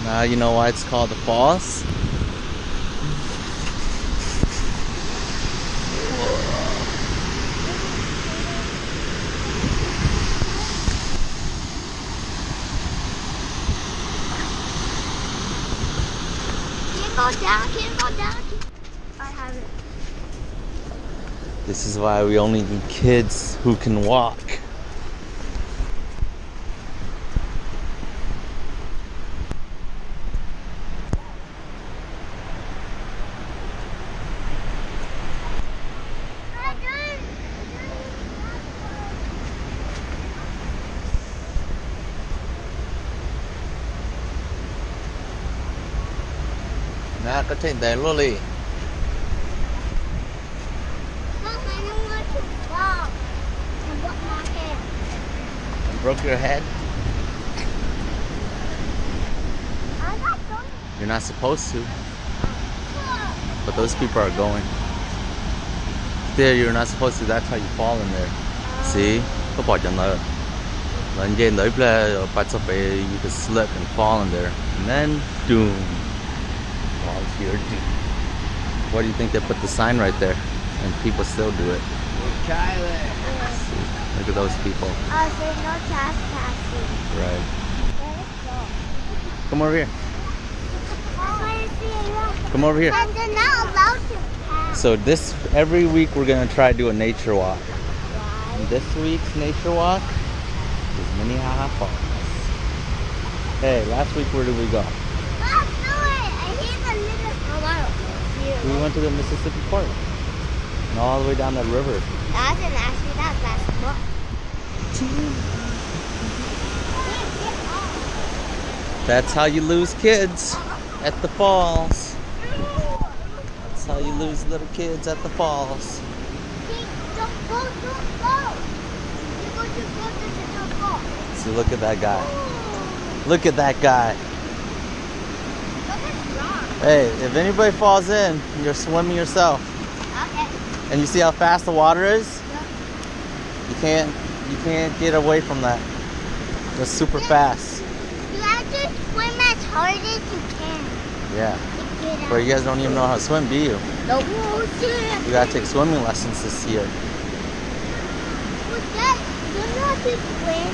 Now you know why it's called the falls. Can't go down. I have it. This is why we only need kids who can walk. Nè, có trên đây luôn đi. Broke your head? You're not supposed to. But those people are going. There, you're not supposed to. That's how you fall in there. See? Có bỏ chân nữa. Then again, you could slip and fall in there. And then, doom. Fall to your doom. Why do you think they put the sign right there? And people still do it. Look at those people. Oh, so no trespassing. Right. Come over here. Come over here. And they're not allowed to pass. So every week we're gonna try to do a nature walk. And this week's nature walk is Minnehaha Falls. Hey, last week where did we go? Let's do it. I hear the little. We went to the Mississippi Park. And all the way down that river. That didn't actually that last month. That's how you lose kids at the falls. That's how you lose little kids at the falls. See, look at that guy. Look at that guy. Hey, if anybody falls in, you're swimming yourself. Okay. And you see how fast the water is? Yeah. You can't get away from that. It's super fast. You have to swim as hard as you can. Yeah. But you guys don't even know how to swim, do you? Nope. You gotta take swimming lessons this year. You know how to swim?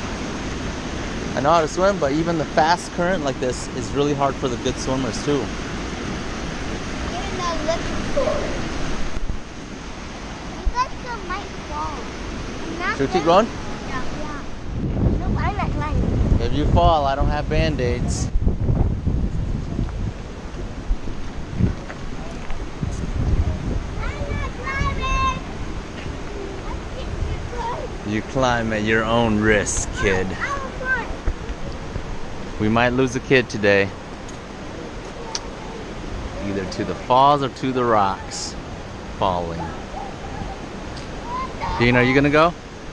I know how to swim, but even the fast current like this is really hard for the good swimmers too. Even the little. You guys still might fall. Should we keep going? Yeah. No, I'm not climbing. If you fall, I don't have band-aids. You climb at your own risk, kid. We might lose a kid today. Either to the falls or to the rocks falling. Dean, are you gonna go?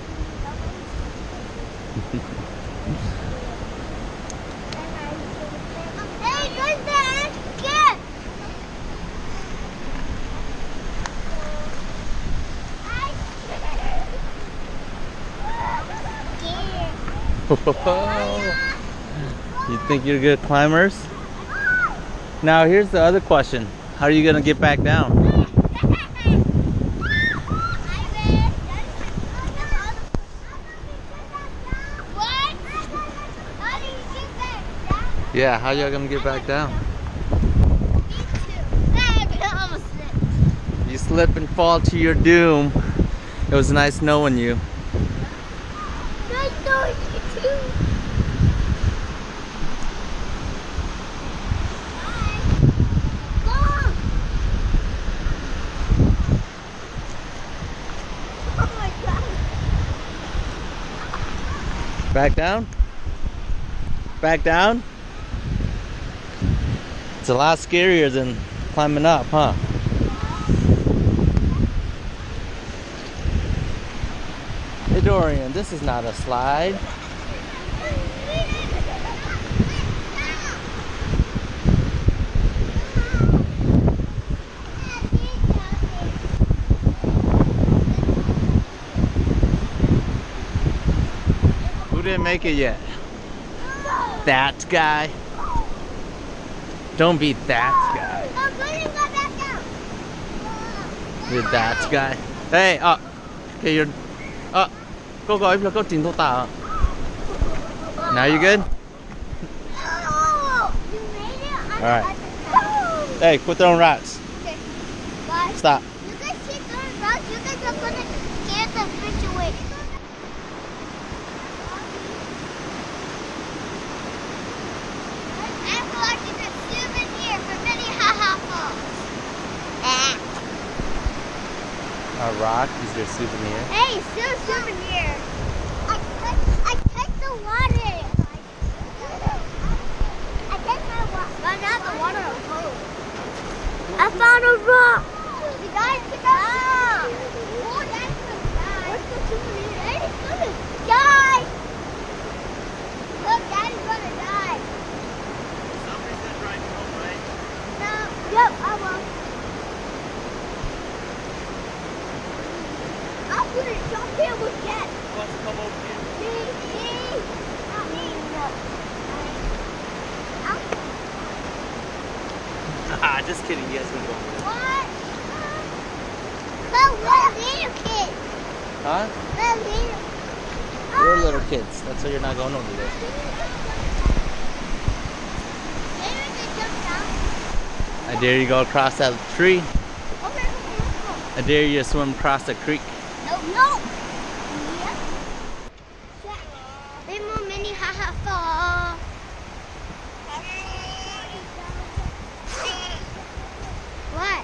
You think you're good climbers? Now here's the other question. How are you gonna get back down? Yeah, how y'all gonna get back down? You slip and fall to your doom. It was nice knowing you. Back down? Back down? It's a lot scarier than climbing up, huh? Hey Dorian, this is not a slide. Who didn't make it yet? That guy. Don't be that guy. No, go ahead and go back down. You're that guy. Hey, okay, you're. Go go, go, go, Now you good? Oh, you made it. Alright. Hey, quit throwing rocks. Okay. Guys, Stop. you guys keep throwing rocks. You guys are gonna scare the fish away. I'm watching a souvenir from Minnehaha Falls. A rock is your souvenir. Hey, still a souvenir. I touched the water. I touched my water. But not the water of hope. I found a rock. You guys get that? Oh, that's the guy. What's the souvenir? Daddy's gonna die. Look, Daddy's gonna die. Somebody said driving home, right? No. Yep, I will. I'll put it up here with Dad. Who wants to come over here? Me. Not me. No. Just kidding, you guys can go over there. What? But we're little kids. Huh? We're little. We're little kids. That's why you're not going over there. Maybe we can jump down. I dare you go across that tree. Okay, let's go. I dare you to swim across the creek. No. Yep. Big more Minnehaha Falls. What?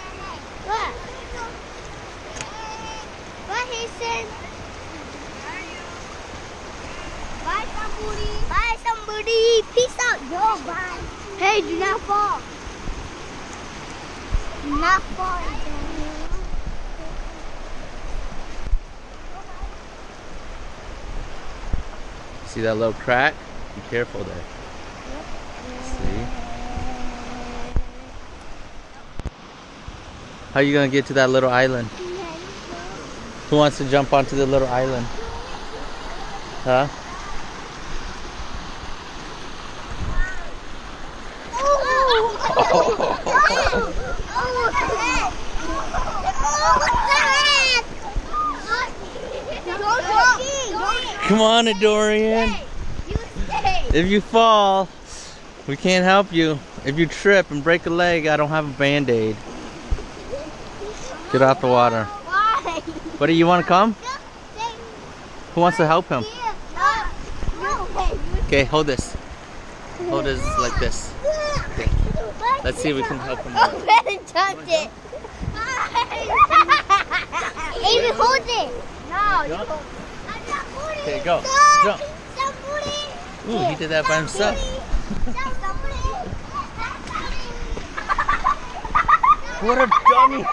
What, Hasten? Bye, somebody. Bye, somebody. Peace out. Yo, bye. Hey, do not fall. Do not fall. See that little crack? Be careful there. See? How are you gonna get to that little island? Who wants to jump onto the little island? Huh? Come on, Dorian. If you fall, we can't help you. If you trip and break a leg, I don't have a band-aid. Get off the water. Why? Buddy, you want to come? Who wants to help him? Okay, hold this. Hold this like this. Okay. Let's see if we can help him out. Touch it. Amy, hold it. No, you hold it. Okay, go. Jump. Ooh, he did that by himself. What a dummy.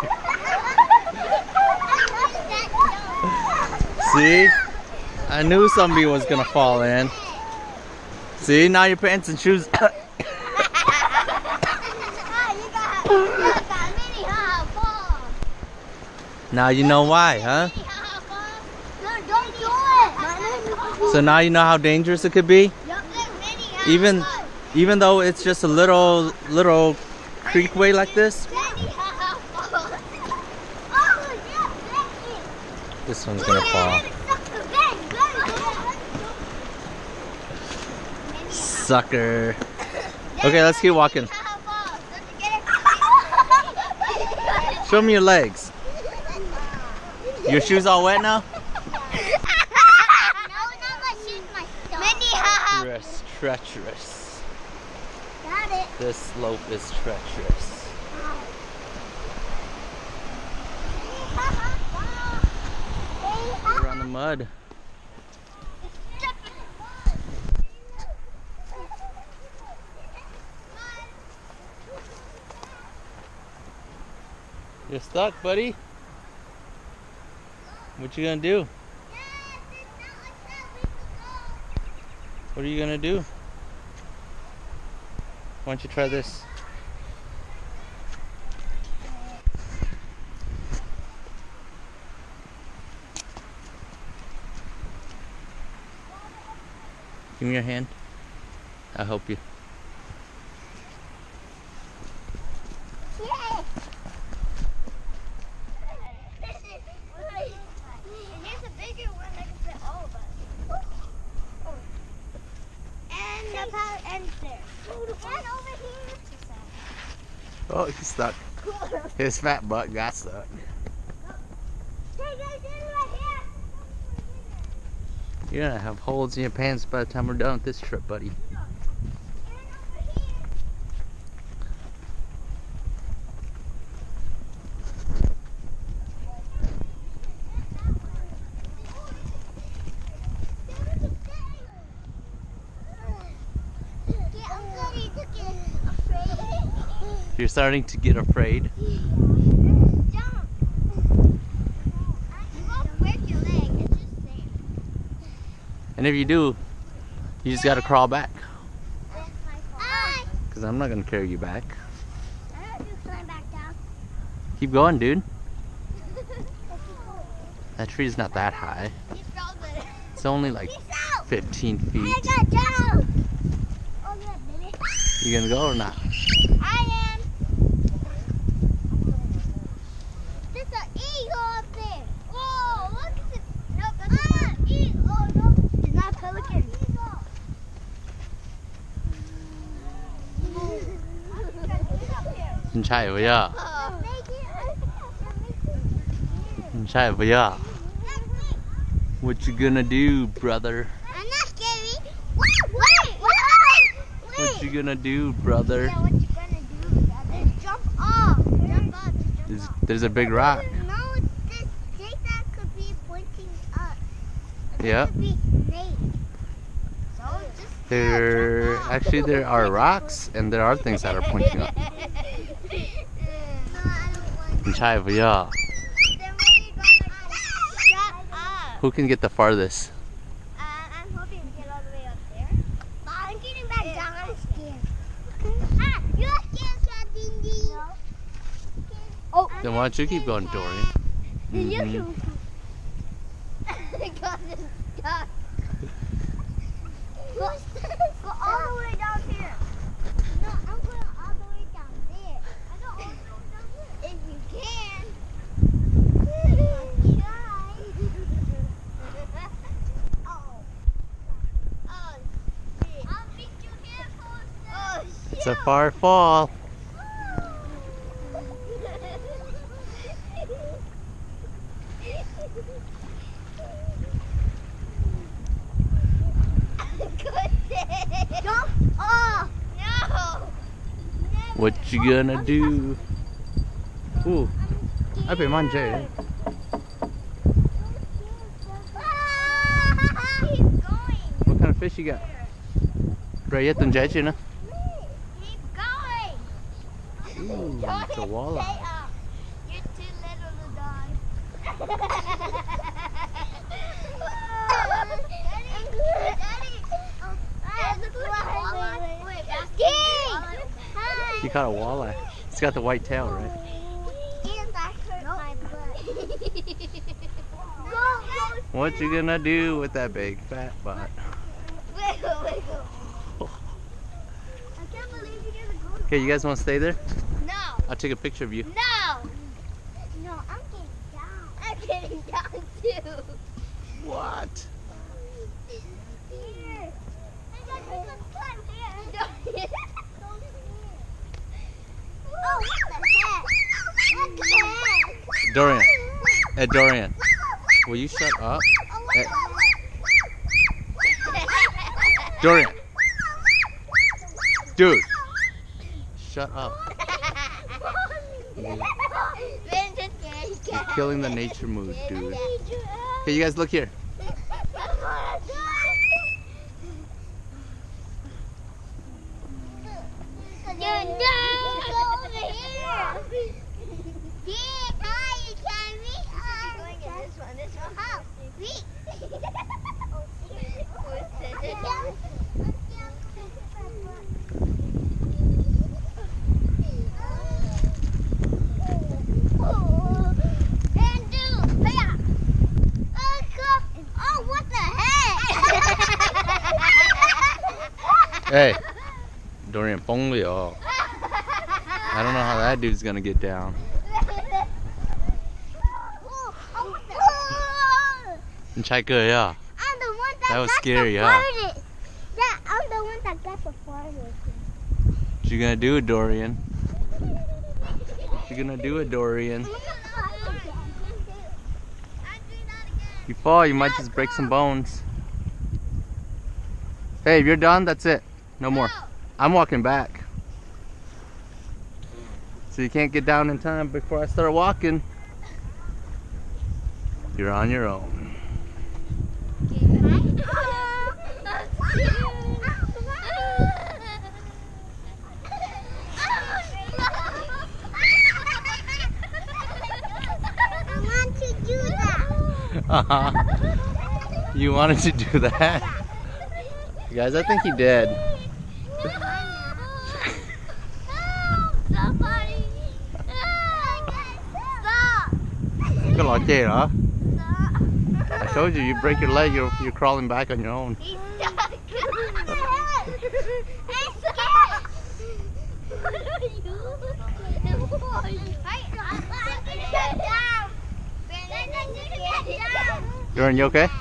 See? I knew somebody was gonna fall in. See, now your pants and shoes. Now you know why, huh? So now you know how dangerous it could be? Even though it's just a little creekway like this. This one's gonna fall. Sucker. Okay, let's keep walking. Show me your legs. Your shoes all wet now? Treacherous. Got it. This slope is treacherous. We're on the mud. You're stuck, buddy. What you gonna do? What are you gonna do? Why don't you try this? Give me your hand. I'll help you. ends there. And over here. Oh, he's stuck. His fat butt got stuck. You're gonna have holes in your pants by the time we're done with this trip, buddy. You're starting to get afraid? And if you do, you just gotta crawl back. Because I'm not gonna carry you back. Keep going, dude. That tree's not that high. It's only like 15 feet. You gonna go or not? I am. There's an eagle up there. Whoa, look at it. Nope, that's an eagle. Oh, no. It's not a pelican. What you gonna do, brother? I'm not scary. Wait. What you gonna do, brother? Yeah, what you gonna do, brother? Jump off. Jump off. There's a big rock. No, this zigzag could be pointing up. Yeah. Could be straight. So just There are rocks and there are things that are pointing up. Who can get the farthest? I'm hoping to get all the way up there. But I'm getting back down. I'm scared. You're scared, Cindy. No. Oh. Then why don't you keep going, Dorian? You got this stuck. Go all the way down here. No, I'm going all the way down there. I go all the way down here. If you can. It's a far fall. Jump off! No! What you gonna do? Ooh, I be manje. Keep going. What kind of fish you got? Rayet and Jay, na? Keep going. Ooh, it's a walleye. You're too little to die. You caught a walleye. It's got the white tail, right? And that hurt my butt. What you gonna do with that big fat butt? Wiggle, wiggle. I can't believe you didn't go to. Okay, you guys want to stay there? No. I'll take a picture of you. No. No, I'm getting down. I'm getting down too. What? Here. I got to climb here. Oh, what the heck? What the heck? Dorian. Hey, Dorian. Will you shut up? Oh, what Hey. the Dorian. Dude. Shut up. You're killing the nature mood, dude. Okay, you guys look here. Hey, Dorian, phone Leo. I don't know how that dude's gonna get down. And Chaika, yeah. I'm the one That was scary, yeah. Yeah, I'm the one that got have a fire. What you gonna do, Dorian? What you gonna do, Dorian? You fall, you might just break some bones. Hey, if you're done, that's it. No more. I'm walking back. So you can't get down in time before I start walking. You're on your own. I want to do that. You wanted to do that? Guys, I think he did. Somebody. Stop. Có lọ chê hả? I told you, you break your leg, you're crawling back on your own. He's stuck. He's scared. What are you? Get down. Get down. Dorian, you okay?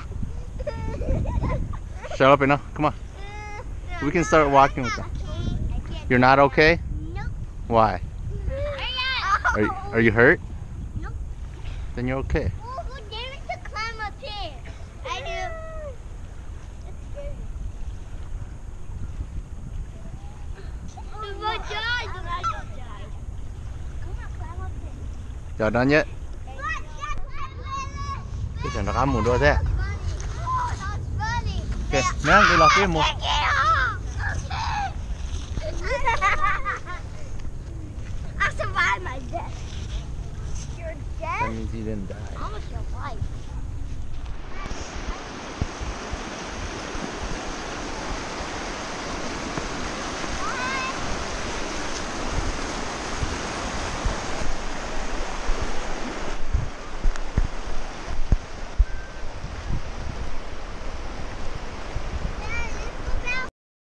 Shut up enough. Come on. We can start walking with them. You're not okay? Nope. Why? Are you hurt? Nope. Then you're okay. Oh, who dares to climb up here? I do. It's scary. If I die, then I don't die. I'm gonna climb up there. Y'all done yet? Cái thằng nó ám mùa đua thế. Oh, that's funny. Okay, nè, đi lọt cái mùa. Get off. I survived my death. You're dead? That means he didn't die. How much your life?